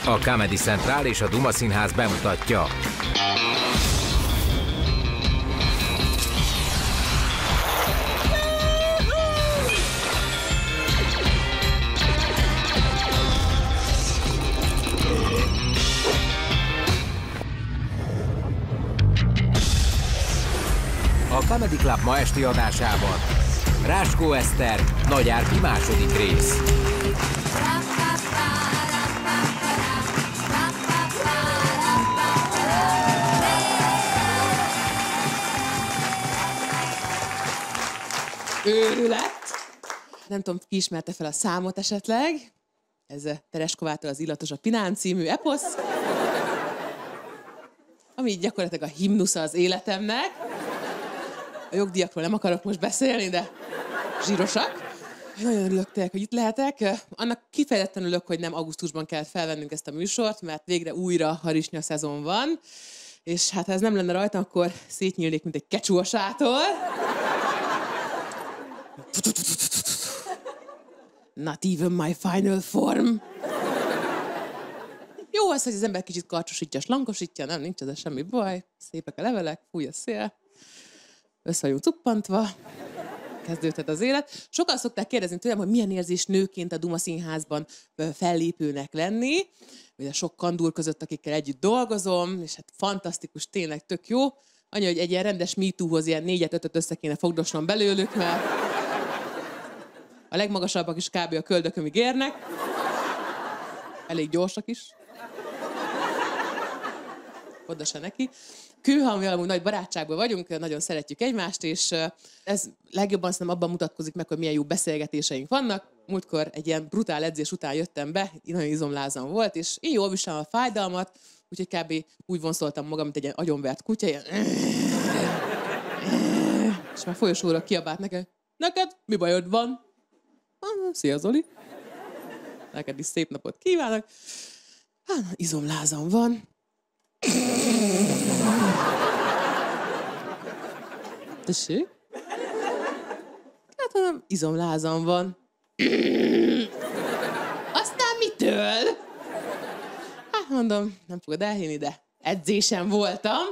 A Comedy Central és a Duma Színház bemutatja. A Comedy Club ma esti adásában Ráskó Eszter, Nagy Árpi második rész. Őrület! Nem tudom, ki ismerte fel a számot esetleg. Ez Tereskovától az Illatos a Pinán című eposz, ami gyakorlatilag a himnusza az életemnek. A jogdíjakról nem akarok most beszélni, de zsírosak. Nagyon örülök tényleg, hogy itt lehetek. Annak kifejezetten örülök, hogy nem augusztusban kellett felvennünk ezt a műsort, mert végre újra harisnya szezon van. És hát ha ez nem lenne rajta, akkor szétnyílnék, mint egy kecsú a sátor. Not even my final form. Jó az, hogy az ember kicsit karcsosítja, slankosítja, nem, nincs ez semmi baj. Szépek a levelek, fúj a szél. Össze vagyunk cuppantva. Kezdődhet az élet. Sokan szokták kérdezni tőlem, hogy milyen érzés nőként a Duma Színházban fellépőnek lenni. Ugye sok kandúr között, akikkel együtt dolgozom, és hát fantasztikus, tényleg tök jó. Annyi, hogy egy ilyen rendes MeToo-hoz ilyen 4-5-öt össze kéne fogdosnom belőlük, mert a legmagasabbak is kb. A köldökömig érnek. Elég gyorsak is. Oda se neki. Kőhalmival amúgy nagy barátságban vagyunk, nagyon szeretjük egymást, és ez legjobban szerintem abban mutatkozik meg, hogy milyen jó beszélgetéseink vannak. Múltkor egy ilyen brutál edzés után jöttem be, nagyon izomlázam volt, és én jól viselem a fájdalmat, úgyhogy kb. Úgy vonszoltam magam, mint egy ilyen agyonvert kutya, ilyen... És már folyosóra kiabált nekem, neked mi bajod van? Szia Zoli! Neked is szép napot kívánok! Hát, izomlázam van. Tessék? Hát, hanem izomlázam van. Aztán mitől? Hát mondom, nem fogod elhinni, de edzésen voltam.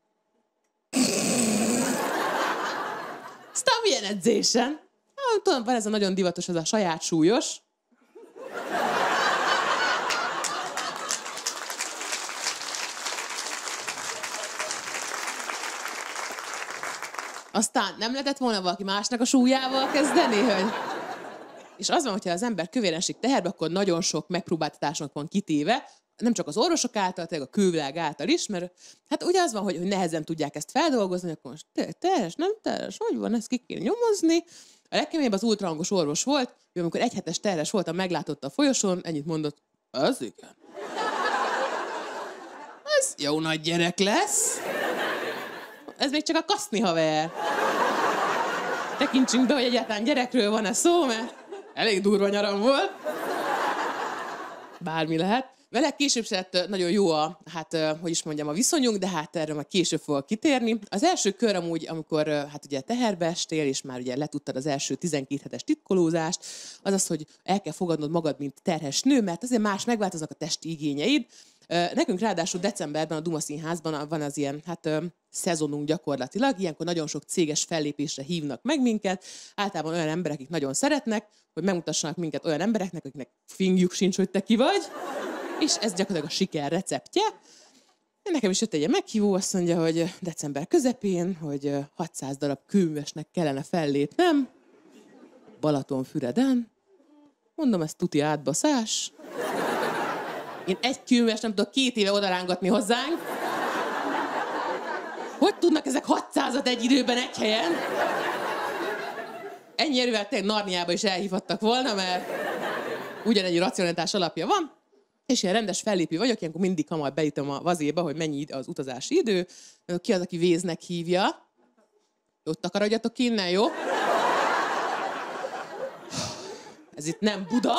Aztán milyen edzésen? Hát, tudom, van ez a nagyon divatos, ez a saját súlyos. Aztán nem lehetett volna valaki másnak a súlyával kezdeni, hogy... És az van, hogyha az ember kövéren esik teherbe, akkor nagyon sok megpróbáltatásnak van kitéve, nem csak az orvosok által, tényleg a külvilág által is, mert hát ugye az van, hogy nehezen tudják ezt feldolgozni, akkor most teres, nem teres, hogy van, ezt ki kell nyomozni. A legkeményebb az ultrahangos orvos volt, ő amikor egyhetes terhes voltam, meglátotta a folyosón, ennyit mondott, az igen. Ez jó nagy gyerek lesz. Ez még csak a kaszni haver. Tekintsünk be, hogy egyáltalán gyerekről van-e szó, mert elég durva nyaram volt. Bármi lehet. Vele később se lett nagyon jó a viszonyunk, de hát erről már később fogok kitérni. Az első kör amúgy, amikor ugye teherbe estél, és már ugye letudtad az első 12 hetes titkolózást, az az, hogy el kell fogadnod magad, mint terhes nő, mert azért más megváltoznak a testi igényeid. Nekünk ráadásul decemberben a Duma Színházban van az ilyen, szezonunk gyakorlatilag. Ilyenkor nagyon sok céges fellépésre hívnak meg minket. Általában olyan emberek, akik nagyon szeretnek, hogy megmutassanak minket olyan embereknek, akiknek fingjuk sincs, hogy te ki vagy. És ez gyakorlatilag a siker receptje. Nekem is jött egy meghívó, azt mondja, hogy december közepén, hogy 600 darab kőművesnek kellene fellépnem. Balatonfüreden. Mondom, ez tuti átbaszás. Én egy kőműves nem tudok 2 éve odarángatni hozzánk. Hogy tudnak ezek 600-at egy időben egy helyen? Ennyi erővel tényleg Narniába is elhívhattak volna, mert ugyanennyi racionalitás alapja van. És ilyen rendes fellépő vagyok, ilyenkor mindig hamar beütöm a vazéba, hogy mennyi az utazási idő. Ki az, aki Véznek hívja? Ott takarodjatok innen, jó? Ez itt nem Buda.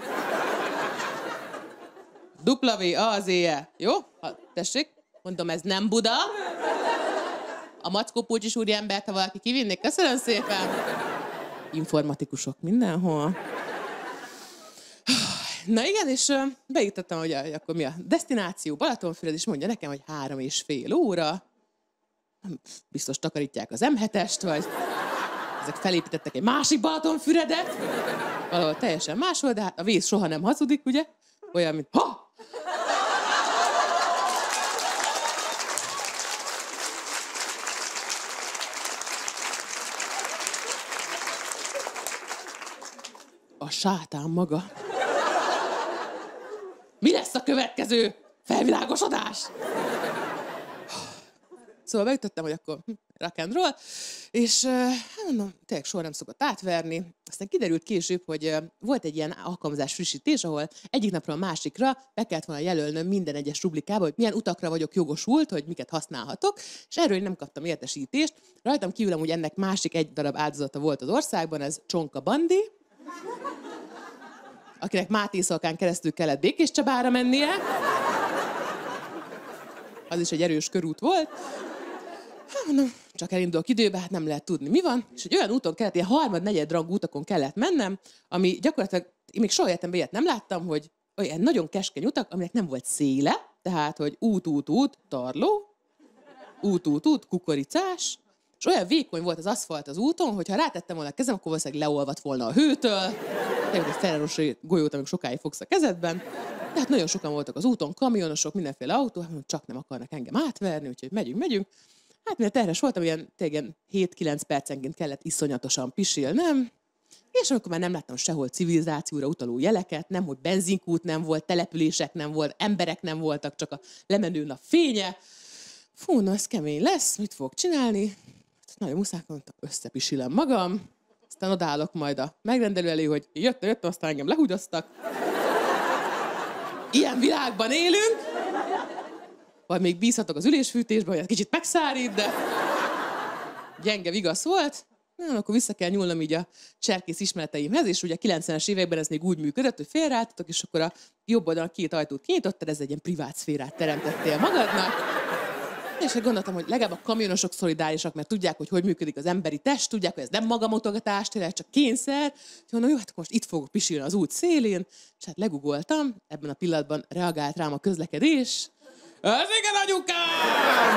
W-A-Z-E, jó? Tessék, mondom, ez nem Buda. A Mackó Pulcsis úriembert, ha valaki kivinnék, köszönöm szépen. Informatikusok mindenhol. Na igen, és beírtam, hogy akkor mi a desztináció, Balatonfüred, és mondja nekem, hogy 3,5 óra. Biztos takarítják az M7-est, vagy ezek felépítettek egy másik Balatonfüredet. Valahol teljesen máshol, de hát a víz soha nem hazudik, ugye? Olyan, mint ha! A sátán maga. Mi lesz a következő felvilágosodás? Szóval beütöttem, hogy akkor rock and roll, és mondom, tényleg soha nem szokott átverni. Aztán kiderült később, hogy volt egy ilyen alkalmazás frissítés, ahol egyik napról a másikra be kellett volna jelölnöm minden egyes rublikába, hogy milyen utakra vagyok jogosult, hogy miket használhatok, és erről én nem kaptam értesítést. Rajtam kívül amúgy ennek másik egy darab áldozata volt az országban, ez Csonka Bandi, akinek Máté Szalkán keresztül kellett Békéscsabára mennie. Az is egy erős körút volt. Hát mondom, csak elindulok időbe, hát nem lehet tudni, mi van. És egy olyan úton kellett, ilyen harmad-negyed rangú utakon kellett mennem, ami gyakorlatilag, én még soha életemben ilyet nem láttam, hogy olyan nagyon keskeny utak, aminek nem volt széle, tehát, hogy út, tarló, út, kukoricás, és olyan vékony volt az aszfalt az úton, hogy ha rátettem volna a kezem, akkor valószínűleg leolvadt volna a hőtől. Egy Ferraros golyót, amíg sokáig fogsz a kezedben. De hát nagyon sokan voltak az úton, kamionosok, mindenféle autó, csak nem akarnak engem átverni, úgyhogy megyünk. Hát mire terhes voltam, ilyen 7-9 percenként kellett iszonyatosan pisilnem, és amikor már nem láttam sehol civilizációra utaló jeleket, nem, hogy benzinkút nem volt, települések nem volt, emberek nem voltak, csak a lemenő nap fénye. Fú, na ez kemény lesz, mit fogok csinálni? Nagyon muszáj, mondtam, összepisilem magam, aztán odaállok majd a megrendelő elé, hogy jöttem, aztán engem lehúgyoztak. Ilyen világban élünk, vagy még bízhatok az ülésfűtésben, hogy egy kicsit megszárít, de gyenge vigasz volt. Nem, akkor vissza kell nyúlnom így a cserkész ismereteimhez, és ugye a 90-es években ez még úgy működött, hogy félreálltatok, és akkor a jobb oldalon 2 ajtót kinyitottad, ez egy ilyen privát szférát teremtettél magadnak. És gondoltam, hogy legalább a kamionosok szolidárisak, mert tudják, hogy működik az emberi test, tudják, hogy ez nem magamutogatás, tényleg csak kényszer. Úgyhogy mondom, jó, hát most itt fogok pisilni az út szélén, és hát legugoltam, ebben a pillanatban reagált rám a közlekedés. Ez igen, anyukám!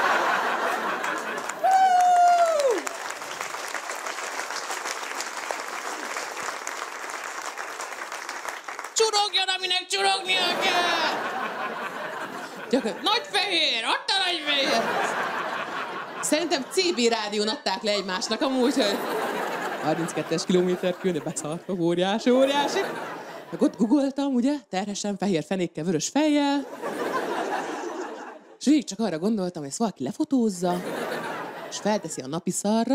Csurogjon, aminek csurognia kell! Nagyfehér, ott a Nagyfehér! Szerintem CB rádión adták le egymásnak amúgy, hogy 32-es kilométer külön beszartok, óriási. Meg ott googoltam, ugye, terhesen, fehér fenékkel, vörös fejjel. És végig csak arra gondoltam, hogy ezt valaki lefotózza, és felteszi a napi szarra.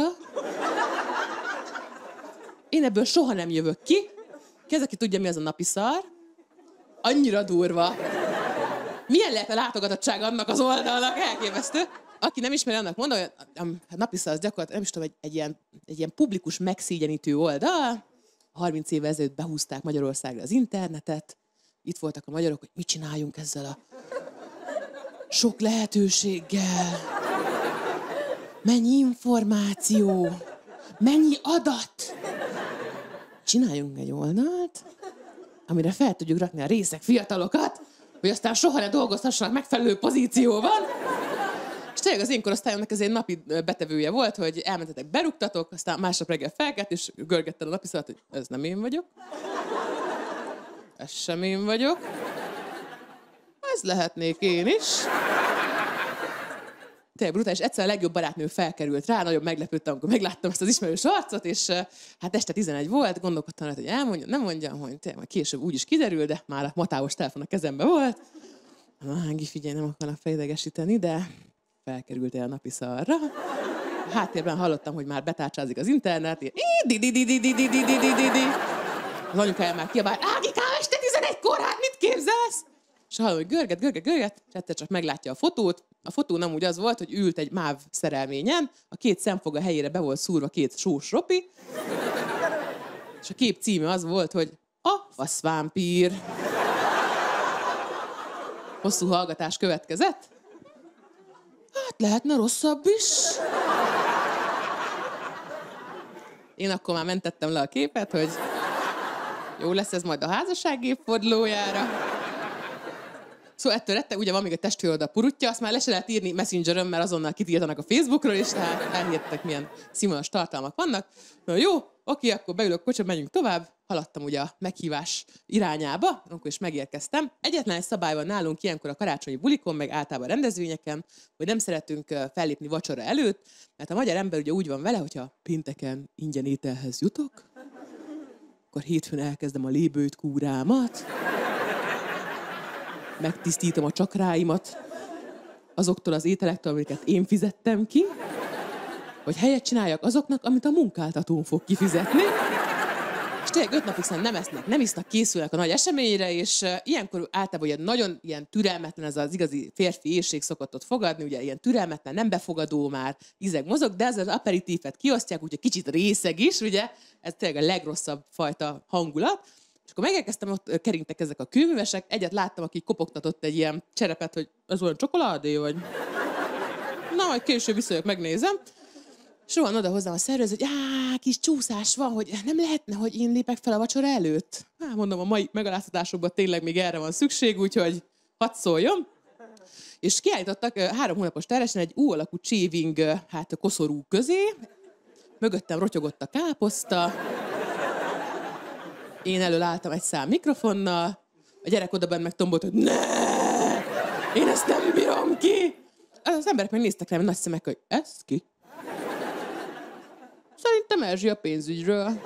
Én ebből soha nem jövök ki. Ki az, aki tudja, mi az a napi szar? Annyira durva. Milyen lehet a látogatottság annak az oldalnak? Elképesztő. Aki nem ismeri, annak mondom, hogy a napiszal az gyakorlatilag, nem is tudom, egy ilyen publikus megszégyenítő oldal. 30 évvel ezelőtt behúzták Magyarországra az internetet. Itt voltak a magyarok, hogy mit csináljunk ezzel a sok lehetőséggel. Mennyi információ, mennyi adat. Csináljunk egy oldalt, amire fel tudjuk rakni a részek fiatalokat, hogy aztán soha ne dolgozhassanak megfelelő pozícióban. És tényleg az én korosztályomnak ez egy napi betevője volt, hogy elmentetek, berúgtatok, aztán másnap reggel felkelt, és görgettem a napiszalat, hogy ez nem én vagyok. Ez sem én vagyok. Ez lehetnék én is. Tényleg brutális. Egyszer a legjobb barátnő felkerült rá, nagyon meglepődtem, amikor megláttam ezt az ismerős arcot, és hát este 11 volt, gondolkodtam rá, hogy elmondjam, nem mondjam, hogy tényleg majd később úgy is kiderül, de már a matávos telefon a kezembe volt. Hángi, figyelj, nem akarnak felidegesíteni, de felkerültél a napi szarra. A háttérben hallottam, hogy már betárcsázik az internet, ilyen az anyukája már kiabált, Ágikám, este 11-kor, hát mit képzelsz? És hallom, hogy görget, és egyszer csak meglátja a fotót. A fotó nem úgy az volt, hogy ült egy MÁV szerelményen, a 2 szemfoga helyére be volt szúrva 2 sós ropi, és a kép címe az volt, hogy a faszvámpír. Hosszú hallgatás következett. Hát lehetne rosszabb is. Én akkor már mentettem le a képet, hogy Jó lesz ez majd a házasság évfordulójára. Szóval ettől rettek, ugye van még a testvérod purutja, azt már le se lehet írni Messengerön, mert azonnal kitiltanak a Facebookról, és tehát elhihettek, milyen színvonalas tartalmak vannak. Na jó, oké, akkor beülök kocsiba, menjünk tovább. Haladtam ugye a meghívás irányába, akkor is megérkeztem. Egyetlen egy szabály van nálunk ilyenkor a karácsonyi bulikon, meg általában rendezvényeken, hogy nem szeretünk fellépni vacsora előtt, mert a magyar ember ugye úgy van vele, hogyha pénteken ingyen ételhez jutok, akkor hétfőn elkezdem a lébőjt kúrámat, megtisztítom a csakráimat azoktól az ételektől, amiket én fizettem ki, hogy helyet csináljak azoknak, amit a munkáltatón fog kifizetni. És tényleg 5 napig nem esznek, nem isznak, készülnek a nagy eseményre, és ilyenkor általában ugye nagyon ilyen türelmetlen, ez az igazi férfi éhség szokott ott fogadni, ugye ilyen türelmetlen, nem befogadó már, ízeg mozog, de ez az aperitívet kiosztják, úgyhogy kicsit részeg is, ugye, ez tényleg a legrosszabb fajta hangulat. És akkor megérkeztem, ott keringtek ezek a kőművesek, egyet láttam, aki kopogtatott egy ilyen cserepet, hogy ez olyan csokoládé, vagy... Na, majd később visszajövök, megnézem. És van oda hozzám a szervező, hogy kis csúszás van, hogy nem lehetne, hogy én lépek fel a vacsora előtt. Mondom, a mai megaláztatásokban tényleg még erre van szükség, úgyhogy hadd szóljon. És kiállítottak 3 hónapos teresen egy U-alakú csáving, koszorú közé. Mögöttem rotyogott a káposzta. Én elől álltam egy szám mikrofonnal. A gyerek odabenn meg tombolt, hogy ne! Én ezt nem bírom ki! Az emberek meg néztek rám nagy szemek, hogy ez ki? Szerintem Erzsi a pénzügyről.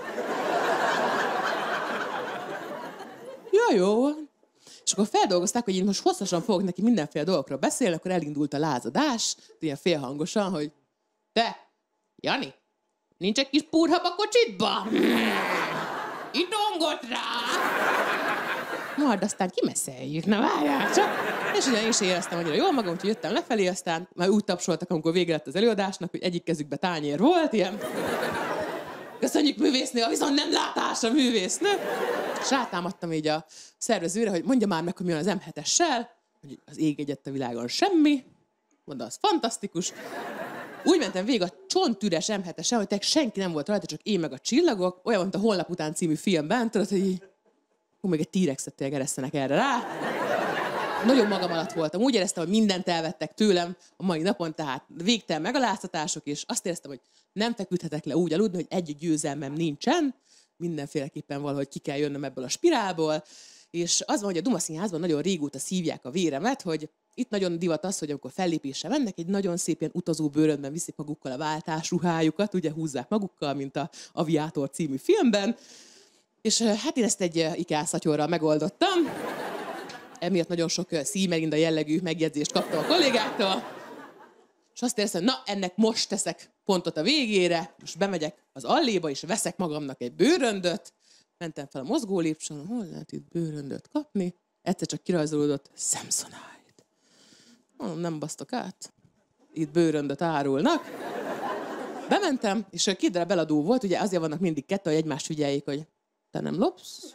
Ja, jó. És akkor feldolgozták, hogy én most hosszasan fogok neki mindenféle dolgokról beszélni, akkor elindult a lázadás, ilyen félhangosan, hogy te, Jani, nincs egy kis púrhab a kocsitba? Idongot rá! Majd aztán kimeszeljük, na várjál csak. És ugye én is éreztem annyira jól magam, úgyhogy jöttem lefelé, aztán már úgy tapsoltak, amikor vége lett az előadásnak, hogy egyik kezükbe tányér volt, ilyen. Köszönjük művésznő, viszont nem látás a művésznő. És rátámadtam így a szervezőre, hogy mondja már meg, hogy mi van az M7-essel, hogy az ég egyet a világon semmi. Mondta, az fantasztikus. Úgy mentem végig a csontüres M7-esen, hogy senki nem volt rajta, csak én meg a csillagok. Olyan, mint a Holnap után című filmben, tudod, hogy így, még egy T-rexet tényleg eresztenek erre rá. Nagyon magam alatt voltam. Úgy éreztem, hogy mindent elvettek tőlem a mai napon, tehát végtelen megaláztatások, és azt éreztem, hogy nem feküdhetek le úgy aludni, hogy egy győzelmem nincsen. Mindenféleképpen valahogy ki kell jönnöm ebből a spirálból. És az van, hogy a Duma Színházban nagyon régóta szívják a véremet, hogy itt nagyon divat az, hogy amikor fellépésre mennek, egy nagyon szép ilyen utazó bőröndben viszik magukkal a váltásruhájukat, ugye húzzák magukkal, mint a Aviátor című filmben. És hát én ezt egy IKEA szatyorral megoldottam. Emiatt nagyon sok szímerinda jellegű megjegyzést kaptam a kollégáktól. És azt éreztem, na ennek most teszek pontot a végére, most bemegyek az alléba, és veszek magamnak egy bőröndöt. Mentem fel a mozgó lépcsőn, hol lehet itt bőröndöt kapni? Egyszer csak kirajzolódott Samsonite. Mondom, nem basztok át. Itt bőröndöt árulnak. Bementem, és 2 darab eladó volt, ugye azért vannak mindig 2, hogy egymást figyeljék, hogy te nem lopsz?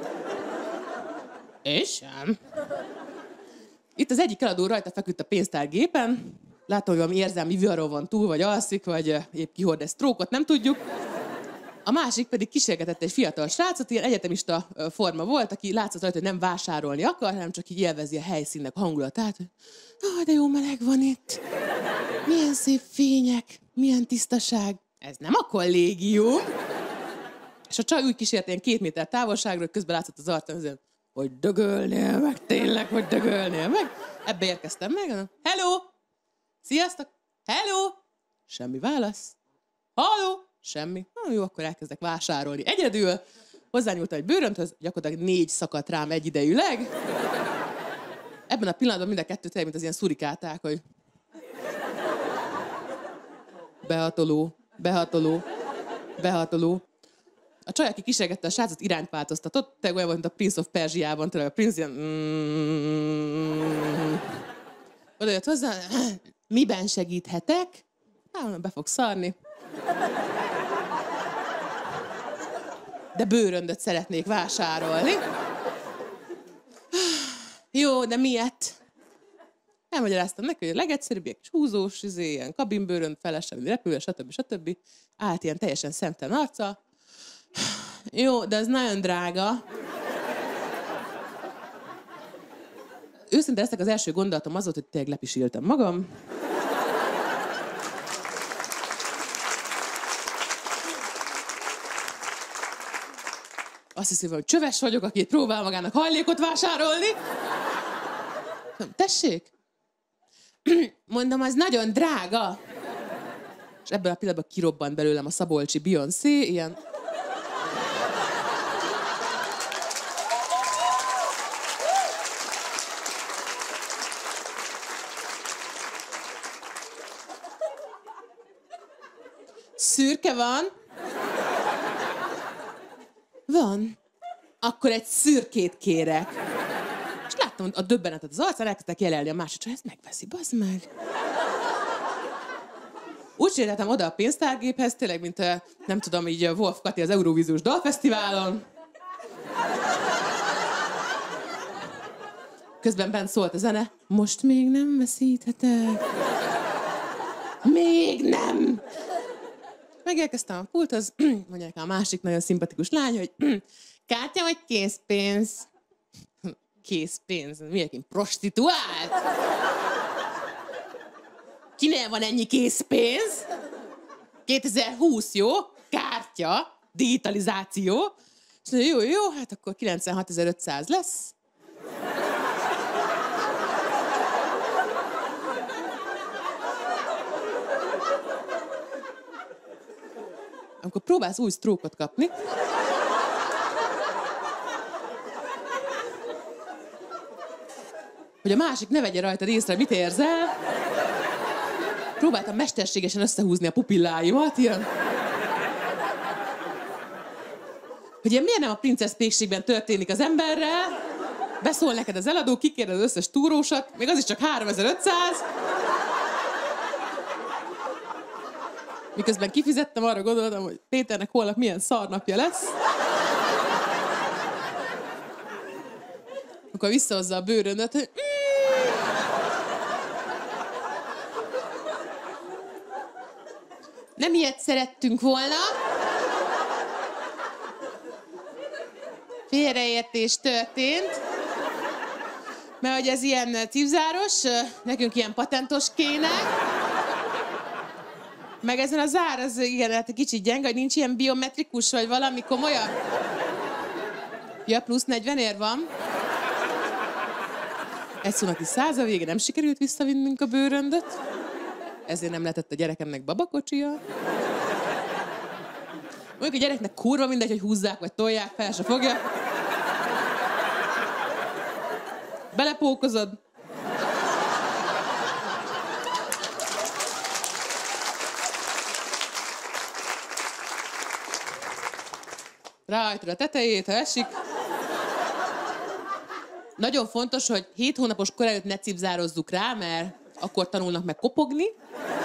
Én sem. Itt az egyik eladó rajta feküdt a pénztárgépen. Látom, hogy valami érzelmi viharon van túl, vagy alszik, vagy épp kihord egy sztrókot, nem tudjuk. A másik pedig kísérgetett egy fiatal srácot, ilyen egyetemista forma volt, aki látszott rajta, hogy nem vásárolni akar, hanem csak így élvezi a helyszínnek a hangulatát. De jó meleg van itt. Milyen szép fények, milyen tisztaság. Ez nem a kollégium. És a csaj úgy kísért ilyen 2 méter távolságról, közben látszott az arcán, hogy dögölnél meg, tényleg, hogy dögölnél meg. Ebbe érkeztem meg. Hello! Sziasztok! Hello! Semmi válasz. Halló! Semmi. Jó, akkor elkezdek vásárolni. Egyedül hozzányúltam egy bőröndhöz, gyakorlatilag 4 szakadt rám egyidejűleg. Ebben a pillanatban mind a 2 tényleg, mint az ilyen szurikáták, hogy behatoló, behatoló, behatoló. A csaj, aki kísérgette a srácot, irányt változtatott, tényleg olyan volt, mint a Prince of Persia-ban, tényleg a Prince ilyen... Oda jött hozzá, miben segíthetek? Be fog szarni. De bőröndöt szeretnék vásárolni. Jó, de miért? Elmagyaráztam neki, hogy a legegyszerűbb, egy kis húzós, ilyen kabinbőrönd, felesen, repülő, stb. Állt ilyen teljesen szemtelen arca. Jó, de ez nagyon drága. Őszinte leszek, az első gondolatom az volt, hogy tényleg lepisíltem magam. Azt hiszi, hogy csöves vagyok, aki próbál magának hajlékot vásárolni. Tessék? Mondom, az nagyon drága. És ebből a pillanatban kirobbant belőlem a szabolcsi Beyoncé, ilyen... Szürke van? Van. Akkor egy szürkét kérek. És láttam a döbbenetet az arcán, elkezdtek jelelni a másodszor, ezt megveszi, bazd meg. Úgy sétáltam oda a pénztárgéphez, tényleg, mint nem tudom, így Wolf Kati az Eurovíziós Dalfesztiválon. Közben bent szólt a zene, most még nem veszíthetek. Még nem! Megérkeztem a pulthoz, mondják a másik nagyon szimpatikus lány, hogy kártya vagy készpénz? Készpénz? Miért prostituált? Kinél van ennyi készpénz? 2020, jó? Kártya, digitalizáció. És mondja, jó, hát akkor 96.500 lesz. Amikor próbálsz új sztrókot kapni, hogy a másik ne vegye rajtad észre, mit érzel, próbáltam mesterségesen összehúzni a pupilláimat, ilyen... Hogy ilyen miért nem a princesz pékségben történik az emberrel, beszól neked az eladó, kikérdez az összes túrósat, még az is csak 3500, miközben kifizettem, arra gondoltam, hogy Péternek holnap milyen szarnapja lesz. Akkor visszahozza a bőröndöt, hogy... Nem ilyet szerettünk volna. Félreértés történt. Mert hogy ez ilyen cipzáros, nekünk ilyen patentos kéne. Meg ezen a zár, az igen, hát egy kicsit gyenge, hogy nincs ilyen biometrikus, vagy valami komolyabb. Ja, plusz 40 ér van. Egy szónak is 100 a vége, nem sikerült visszavinnünk a bőröndöt. Ezért nem lehetett a gyerekemnek babakocsia. Mondjuk a gyereknek kurva mindegy, hogy húzzák vagy tolják, fel se fogja. Belepókozod. Ráhajtod a tetejét, ha esik. Nagyon fontos, hogy 7 hónapos kor előtt ne cipzározzuk rá, mert akkor tanulnak meg kopogni.